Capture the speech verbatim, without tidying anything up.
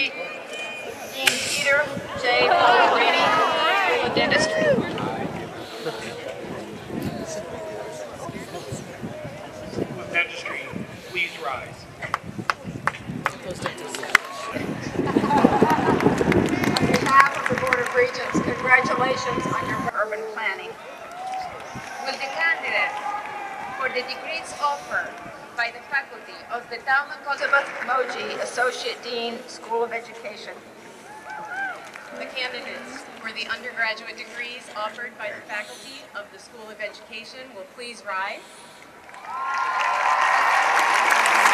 Dentistry, Dean Peter J. Pellegrini, School of Dentistry. School of Dentistry, please rise. On behalf of the Board of Regents, congratulations on your urban planning. Will the candidates for the degrees offered by the faculty of the Talman College Elizabeth Moji, Associate Dean, School of Education. The candidates for the undergraduate degrees offered by the faculty of the School of Education will please rise.